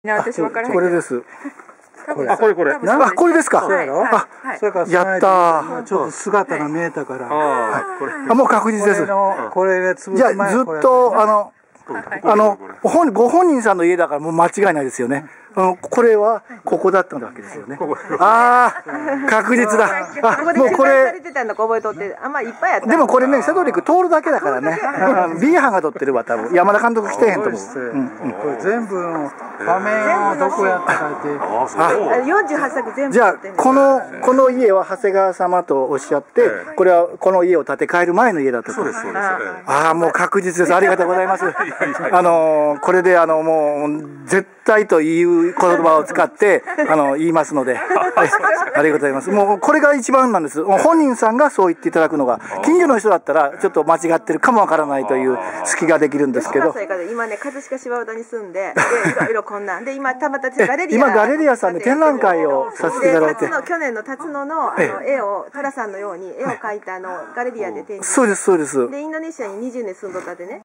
私分からへん。 これです。 これ。 あ、これ。あ、これですか。 そうやろ。 あ、やったー。 ちょっと姿が見えたから。 あ、もう確実です。 これで潰じゃあずっとご本人さんの家だからもう間違いないですよね。これはここだったわけですよね。ああ、確実だ。 もうこれでもこれね、セドリック通るだけだからね。B 班が撮ってるわ多分。山田監督来てへんと思う。 これ全部の場面をどこやったかって。 48作全部。 じゃあこの家は長谷川様とおっしゃって、これはこの家を建て替える前の家だと。そうです。ああ、もう確実です。ありがとうございます。これでもう絶対という言葉を使って言いますので、ありがとうございます。もうこれが一番なんです。本人さんがそう言っていただくのが、近所の人だったらちょっと間違ってるかもわからないという隙ができるんですけど。 今ね、葛飾柴又に住んで、いろいろこんなんで、今たまたガレリア。 今ガレリアさんで展覧会をさせていただいて。 去年の辰野の絵を、寅さんのように絵を描いたガレリアで展示。 そうです。 で、インドネシアに20年住んどったでね。